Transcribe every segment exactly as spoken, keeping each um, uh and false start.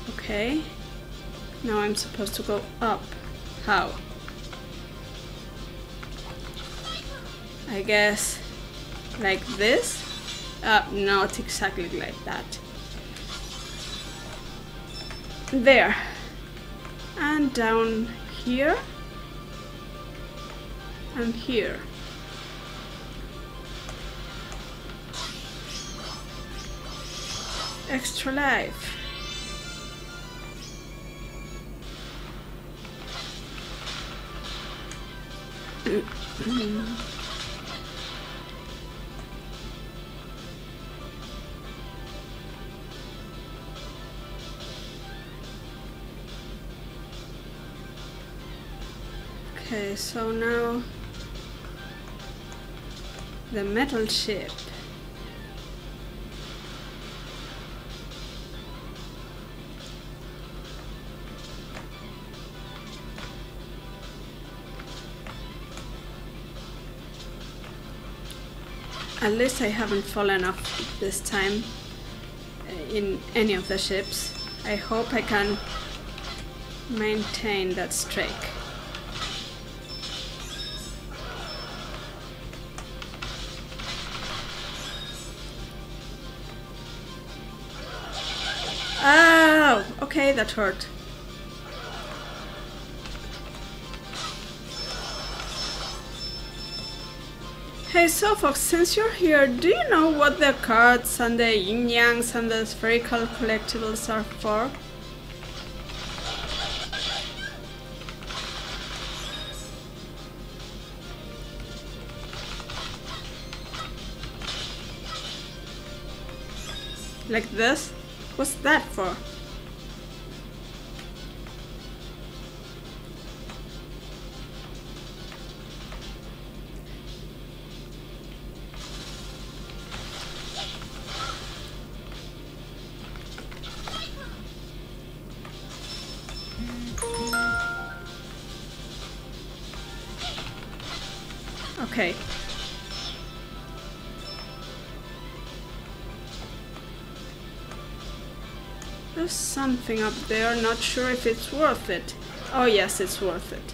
Okay. Now I'm supposed to go up. How? I guess like this? Uh, not exactly like that. There. And down here. And here. Extra life. Okay, so now the metal ship. At least I haven't fallen off this time in any of the ships. I hope I can maintain that streak. Oh, okay, that hurt. Hey Sofox, since you're here, do you know what the cards and the yin-yangs and the spherical collectibles are for? Like this? What's that for? Okay. There's something up there, not sure if it's worth it. Oh yes, it's worth it.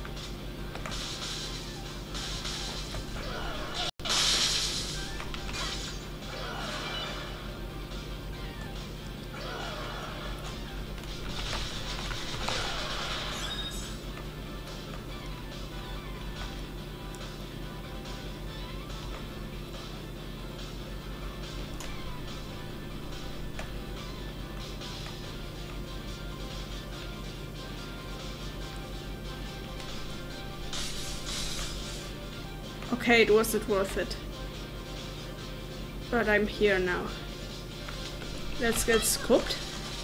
Okay, it wasn't worth it. But I'm here now. Let's get scooped.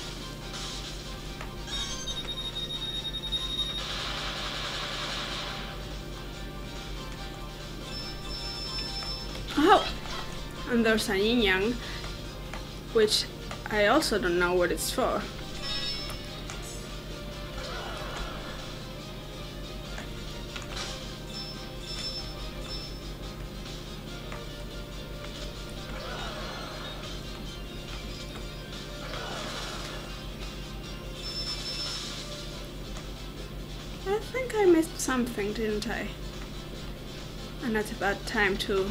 Oh! And there's a yin-yang, which I also don't know what it's for. I think I missed something, didn't I? And at a bad time too.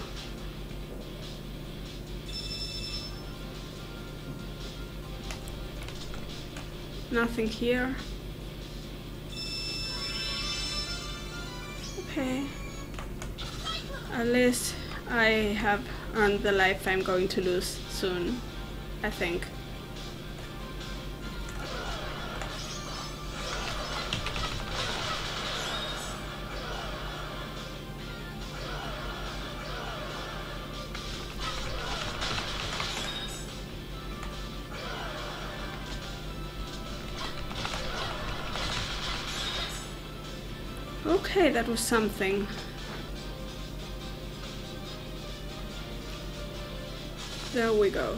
Nothing here. Okay. At least I have earned the life I'm going to lose soon, I think. Okay, that was something. There we go.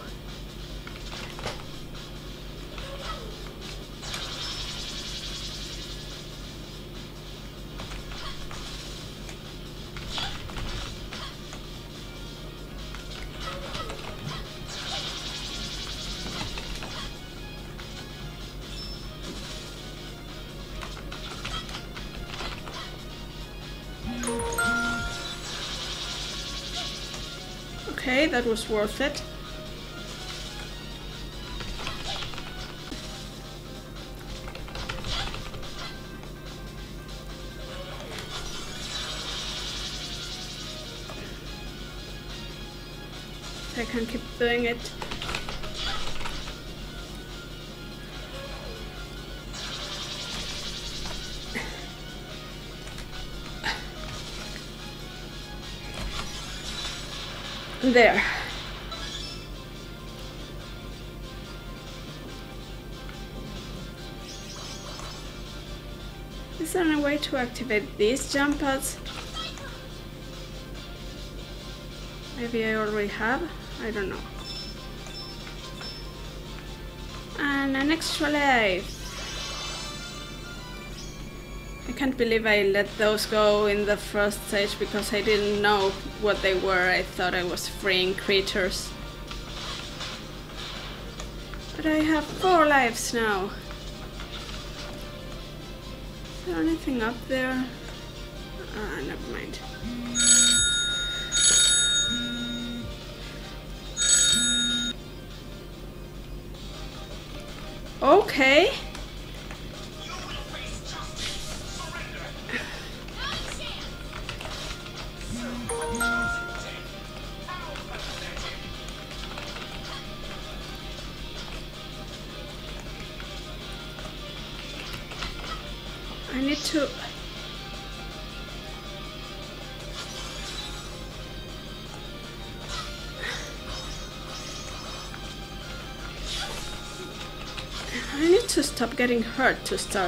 Okay, that was worth it. I can keep doing it. There. Is there any way to activate these jump pads? Maybe I already have? I don't know. And an extra life. I can't believe I let those go in the first stage because I didn't know what they were. I thought I was freeing creatures. But I have four lives now. Is there anything up there? Ah, never mind. Okay. I need to... I need to stop getting hurt to start.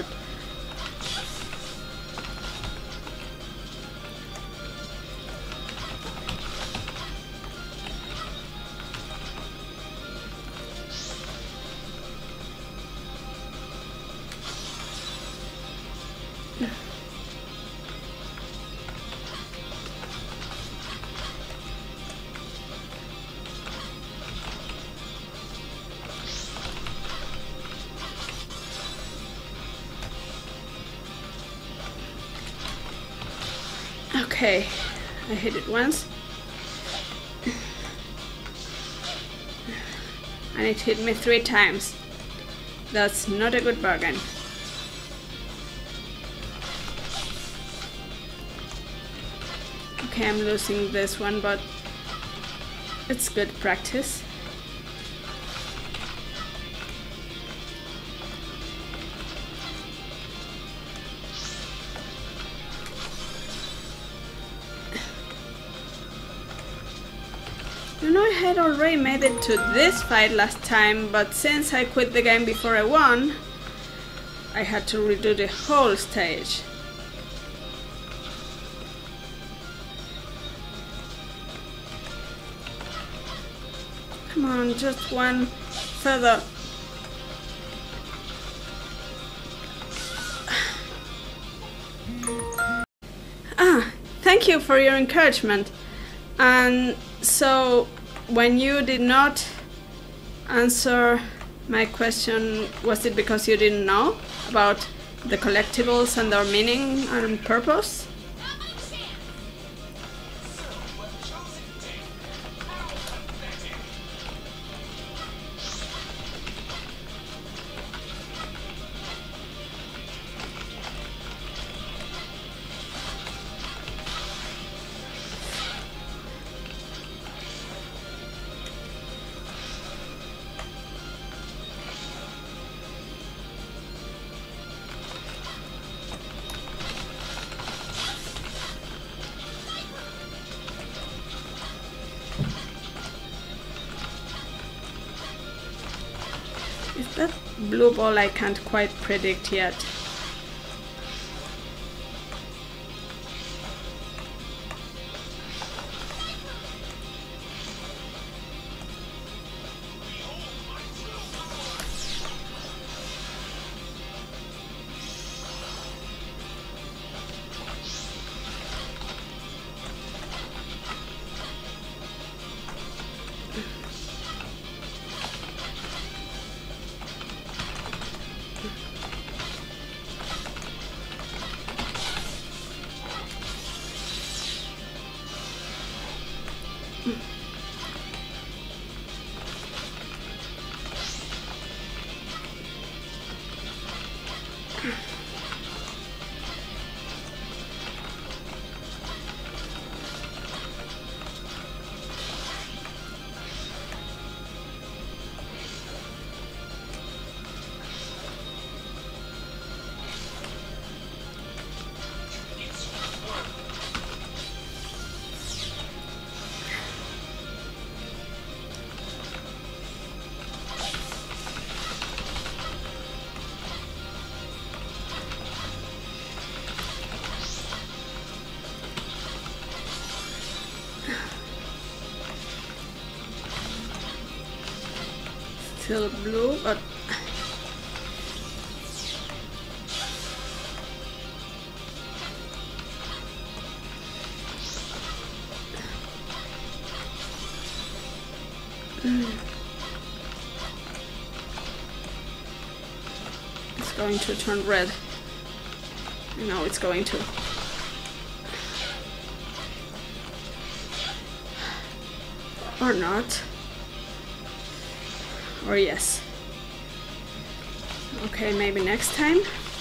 Okay, I hit it once. And it hit me three times. That's not a good bargain. Okay, I'm losing this one, but it's good practice. You know, I had already made it to this fight last time, but since I quit the game before I won, I had to redo the whole stage. Come on, just one further. Ah, thank you for your encouragement. And so, when you did not answer my question, was it because you didn't know about the collectibles and their meaning and purpose? Is that blue ball I can't quite predict yet. Still blue, but mm. It's going to turn red. I know it's going to. Or not. Or yes. Okay, maybe next time.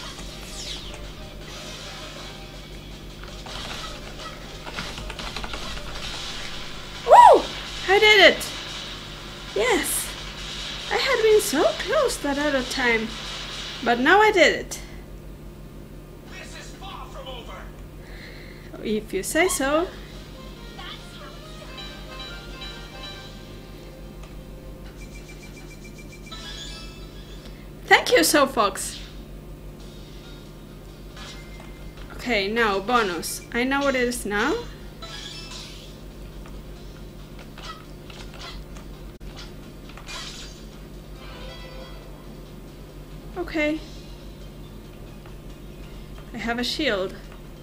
Woo! I did it! Yes! I had been so close that other time. But now I did it. This is far from over. If you say so. Thank you, So Fox. Okay, now bonus. I know what it is now. Okay. I have a shield.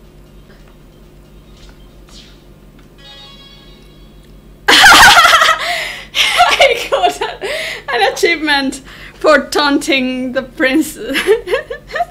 I got an achievement for taunting the prince.